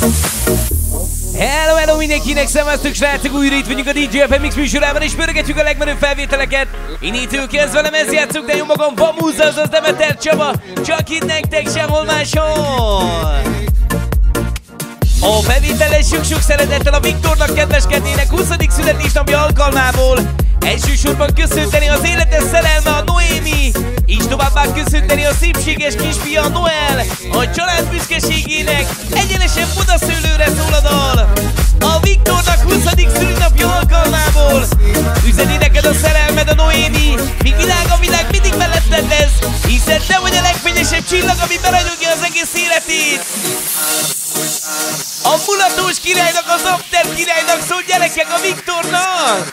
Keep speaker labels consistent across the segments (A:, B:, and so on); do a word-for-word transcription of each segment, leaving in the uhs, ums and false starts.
A: Hello, hello mindenkinek, szevasztok srácok, újra itt vagyunk a dé dzsé ef em Mix műsorában, és pörgetjük a legmenőbb felvételeket. Innentől kezdve velem ez játszunk, de jó magam, Vamúza, azaz Demeter Csaba, csak itt nektek, sehol máshol. A felvételes sok-sok szeretettel a Viktornak kedveskednének huszadik születésnapja alkalmából. Elsősorban köszönteni az életes szerelme, a Noémi, és továbbá köszönteni a szépséges kisfia, a Noel, a család büszkeségének egyenesen Budaszőlőre szól a dal. A Viktornak huszadik szülinapja alkalmából üzeni neked a szerelmed, a Noémi, míg világ a világ mindig melletted lesz, hiszen te vagy a legfényesebb csillag, ami beragyogja az egész életét. A mulatós királynak, az after királynak szól, gyerekek, a Viktornak!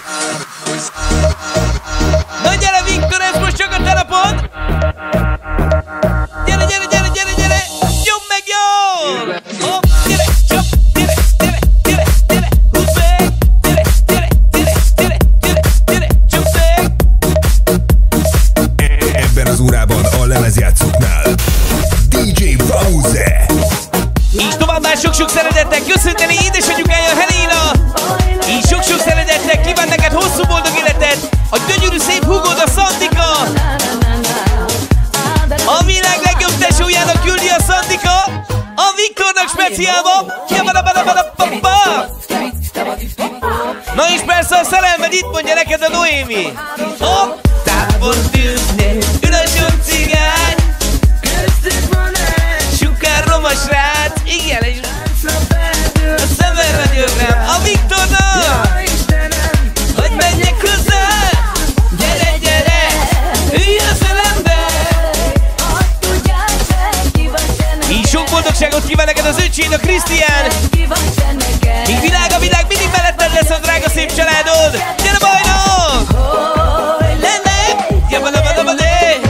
A: Na gyere Viktor, ez most csak a telefon! Gyere, gyere, gyere, gyere, gyere! Nyom meg, jól! Hopp, gyere, csap, gyere, gyere, gyere, gyere, húzd meg! Gyere, gyere, gyere, gyere, gyere, gyere, csapd meg!
B: Ebben az órában a lemezjátszóknál dé dzsé Vamúza!
A: És továbbá sok-sok szeretettel köszönteni édesanyukája, Helena! És sok-sok szeretettel kíván neked hosszú boldog életet a gyönyörű szép húgod, a Szandika! A világ legjobb tesójának küldi a Szandika a Viktornak speciálba! Na és persze a szerelmed itt mondja neked a Noémi! Hopp! Távol tűznél, üresen cigány, sukár roma srác, igen, és a szemben ragyog rám, a Viktornak! Hogy menjek hozzá, gyere, gyere, ülj a szelembe! És sok boldogságot kíván neked az öcséd, a Krisztián! Míg világ a világ mindig melletted lesz, a drága szép családod! Gyere bajnok! Lennek! Jabba-dabba-dabba-dé!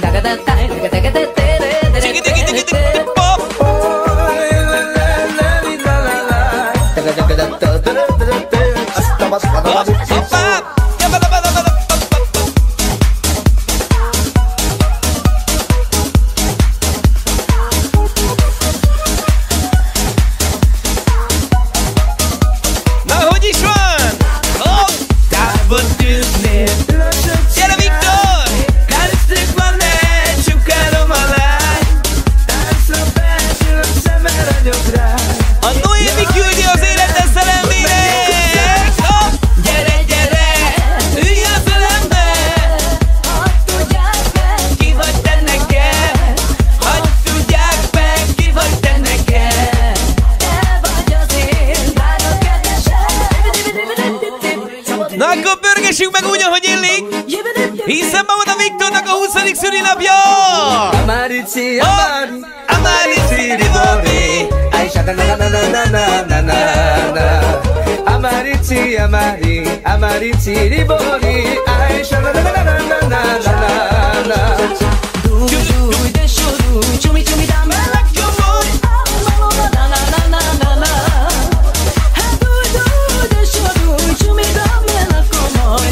A: Meg úgy, ahogy illik, hiszen ma van a Viktornak a huszadik szülinapja!
C: Amarici, amari, amarici, ribori, Aisha, na na na na na na na na. Amarici, amari, amarici, ribori, Aisha, na na na na na na na na. Du du de shuru, chumi chumi da me la chumoi, na na na na na na. Du du de shuru, chumi da me la chumoi.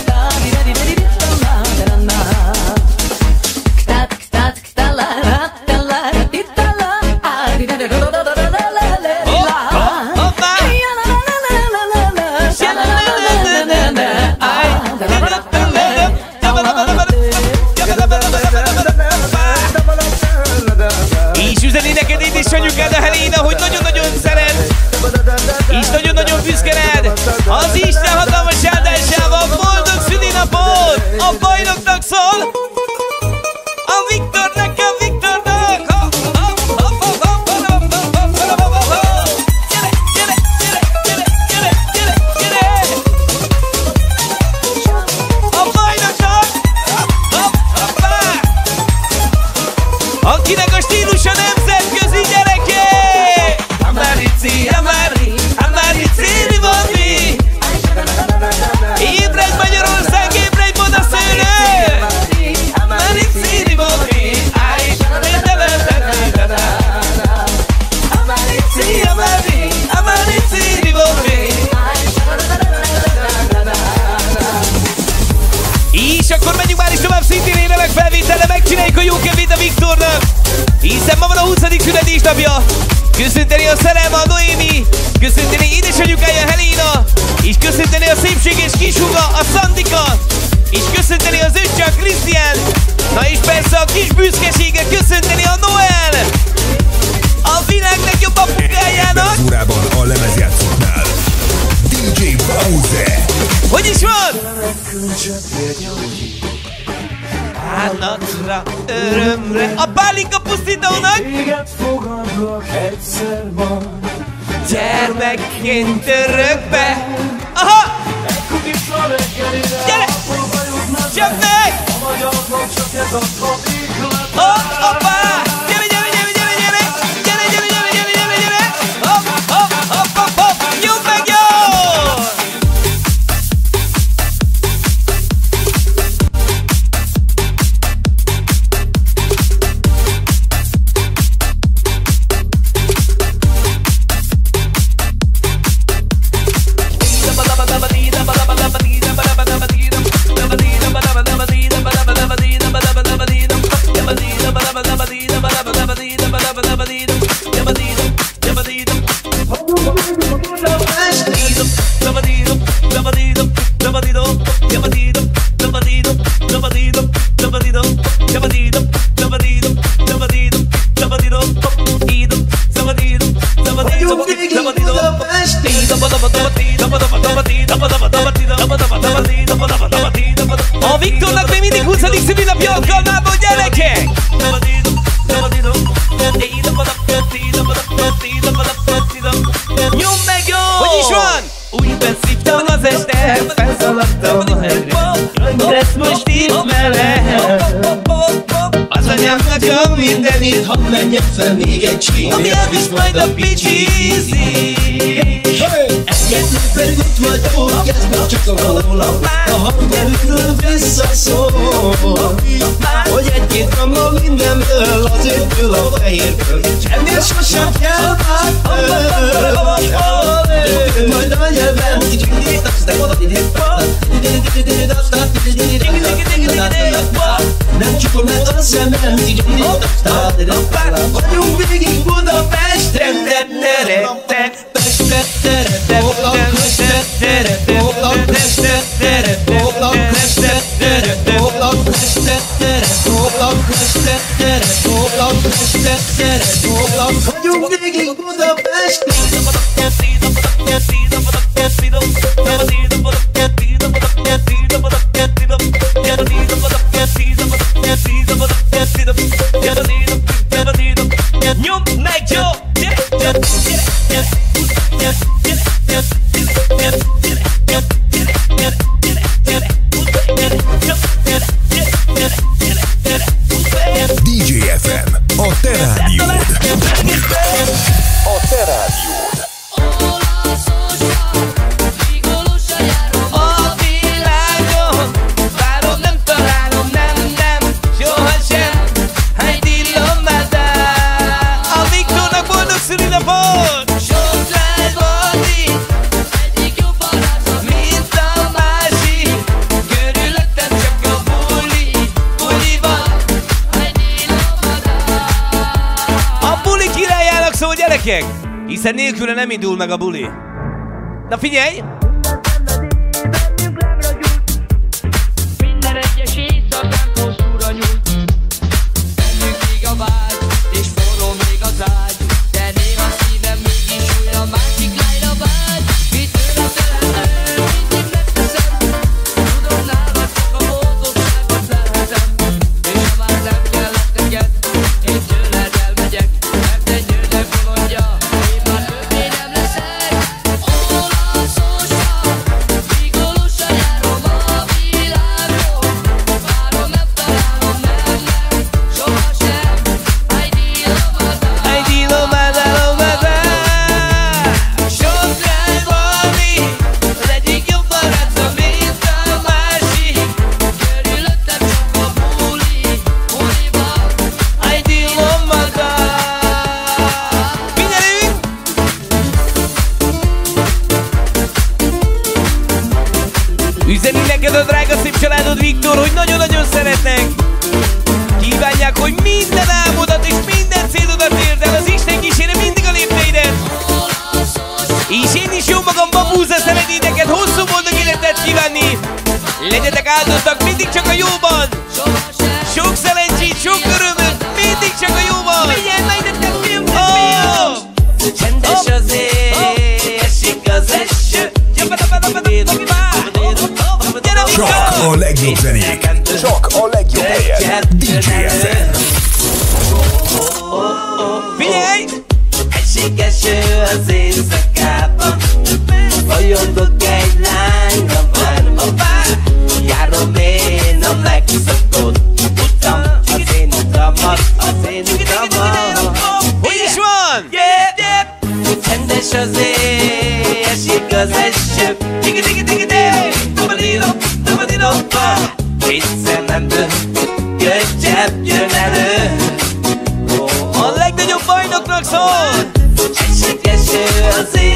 C: És üzeni neked édesanyukád, a Helena, hogy nagyon-nagyon szeret, és nagyon-nagyon büszke rád. Az Isten hatalmas áldásával boldog szülinapot a bajnoknak szól, a Viktornak, a Viktornak. Gyere, gyere, gyere, gyere, gyere, gyere, gyere. A bajnoknak, hoppá, akinek a stílusa nemzetközi, gyereké. Amarici, amari, amarici, ribori, ébredj Magyarország, ébredj Budaszőlő! Amarici, ribori, Amarici, amari, amarici, ribori. És akkor menjünk már is tovább, szintén énemek felvétele, megcsináljuk a jó kedvét a Viktornak, hiszen ma van a huszadik születésnapja.
A: Köszönteni a Szerelma, a Noémi, köszönteni édesanyukája Helena, és köszönteni a szépséges kishuga, a Szandika, és köszönteni az öccsak Krisztián, na és persze a kis büszkesége köszönteni a Noel, a világ legjobb apukájának.
B: Ebben az órában a lemezjátszóknál dé dzsé Bowser.
A: Hogy is van? Bánatra, örömre, a pálinka pusztítónak.
D: Téged fogadlak egyszer majd.
A: Gyermekként örökbe. Aha!
D: Kukica reggelire.
A: Gyere! Csak meg!
D: A magyarnak csak ez a trafik.
A: Hopp, hoppá! Gyere, gyere, gyere, gyere, gyere! Gyere, gyere, gyere, gyere, gyere, gyere! Hopp, hopp, hopp, hopp, hopp! Jó meg jó! A Viktornak még mindig huszadik szülinapja alkalmából, gyerekek! Nyomd meg jó! Hogy is van? Újban szívtam az este, felszaladtam a hegyre. Lesz most itt meleg. Az anyámnak a mindenit,
E: hadd menjek fel még egy csík.
A: ami elvisz majd a picsizi.
E: Egyet lőpergött vagy orgázma, csak a rólam. A hangerőről visszaszól, hogy egy-két kamra mindenből, az ötből, a fehérből. Ennél sosem kell már föl. Majd a nyelven nem csukom le a szemem. Vagyunk végig Budapesten. Vagyunk végig Budapesten.
A: Nyomd meg jó!
B: dé dzsé ef em, a te rádiód. A te rádiód.
A: A világon várom, nem találom, nem, nem, sohasem. Heidi Lomada. A Viktornak boldog szülinapot! Sok lehet volni, egyik jobb barátom, mint a másik. Körülöttem csak a buli, buli van. Heidi Lomada. A buli királyának szól, gyerekek! Hiszen nélküle nem indul meg a buli. Na figyelj!
F: Minden egyes éjszakán hosszúra nyújt. Bennünk ég a vágy, és forró még az ágy. De néha szívem mégis újra másik lányra vágy. Mit tőle tehető, mindig megteszem. Tudom, nálad csak a boldogságot lehetem. És ha már nem kellett neked, én tőled elmegyek. Mert egy nőnek bolondja, én már többé nem leszek. Olaszosan, vigorosan járom a világon. Várom, nem találom, nem, nem, sohasem. Heidi Lomada.
A: Heidi Lomada, Lomada. Sok lehet volni, az egyik jobb barátom, mint a másik.
F: Körülöttem csak a buli, buli van.
A: Heidi Lomada. Figyelünk! Üzeni neked a drága szép családod, Viktor, hogy nagyon-nagyon szeretnek. Kívánják, hogy minden álmodat és minden célodat érd el, az Isten kísérje mindig a lépni Dani, neked hosszú boldog életet kívánni. Legyetek áldottak mindig csak a jóban. Sok szerencsét, sok örömöt, mindig csak a jóban. Figyelj, majd a te film, oh!
C: Csendes az ég, esik az eső.
B: Csak a legjobb zenék, csak a legjobb helyen. dé dzsé ef em.
A: Figyelj!
C: Esik eső az éjszakában, folyondok egy lány a várba. Járom én a megszokott utam, az én utamat, az én utamat.
A: Hogy is van?
C: Yeah, yeah. Csendes az ég, esik az eső. Digi digi digi digi, dobadido, dobadido, ba. Két szememből gyöngyebb jön elő.
A: A legnagyobb bajnoknak szól!
C: Esik eső az